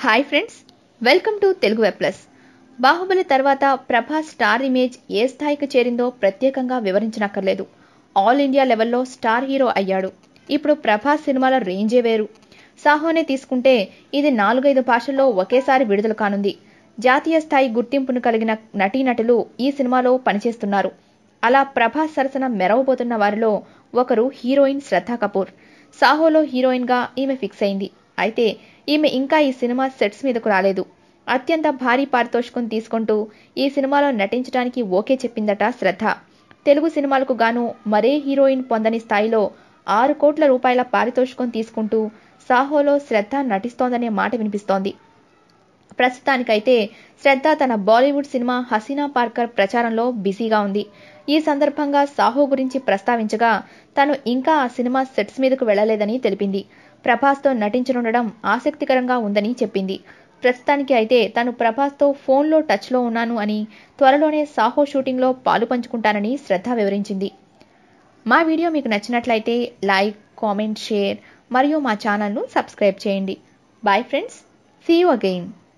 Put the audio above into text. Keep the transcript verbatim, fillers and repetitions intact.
Hi friends, welcome to Telugu web plus. Baahubali తర్వాత Prabhas star image ఏ స్థాయికి చేరిందో ప్రత్యేకంగా వివరించనక్కర్లేదు. ఆల్ ఇండియా లెవెల్లో స్టార్ హీరో అయ్యాడు. ఇప్పుడు ప్రభాస్ సినిమాల రేంజే వేరు. సాహోనే తీసుకుంటే ఇది నాలుగైదు భాషల్లో ఒకేసారి విడుదల కానుంది. జాతీయ స్థాయి గుర్తింపును కలిగిన నటీనటులు ఈ సినిమాలో పనిచేస్తున్నారు. అలా ప్రభాస్ సరసన మెరవబోతున్న వారిలో ఒకరు హీరోయిన్ శ్రద్ధా కపూర్. సాహోలో హీరోయిన్గా ఈమె ఫిక్స్ అయింది. అయితే ఈమె ఇంకా ఈ సినిమా సెట్స్ మీదకు రాలేదు. అత్యంత భారీ పారితోషికం తీసుకుంటూ ఈ సినిమాలో నటించడానికి ఓకే చెప్పిందట శ్రద్ధ. తెలుగు సినిమాలకు గాను మరే హీరోయిన్ పొందని స్థాయిలో ఆరు కోట్ల రూపాయల పారితోషికం తీసుకుంటూ సాహోలో శ్రద్ధ నటిస్తోందనే మాట వినిపిస్తోంది. ప్రస్తుతానికైతే శ్రద్ధ తన బాలీవుడ్ సినిమా హసీనా పార్కర్ ప్రచారంలో బిజీగా ఉంది. ఈ సందర్భంగా సాహో గురించి ప్రస్తావించగా తను ఇంకా ఆ సినిమా సెట్స్ మీదకు వెళ్లలేదని తెలిపింది. ప్రభాస్తో నటించనుండడం ఆసక్తికరంగా ఉందని చెప్పింది. ప్రస్తుతానికి అయితే తను ప్రభాస్తో ఫోన్లో టచ్లో ఉన్నాను అని, త్వరలోనే సాహో షూటింగ్లో పాలు పంచుకుంటానని శ్రద్ధ వివరించింది. మా వీడియో మీకు నచ్చినట్లయితే లైక్, కామెంట్, షేర్ మరియు మా ఛానల్ను సబ్స్క్రైబ్ చేయండి. Bye friends, see you again.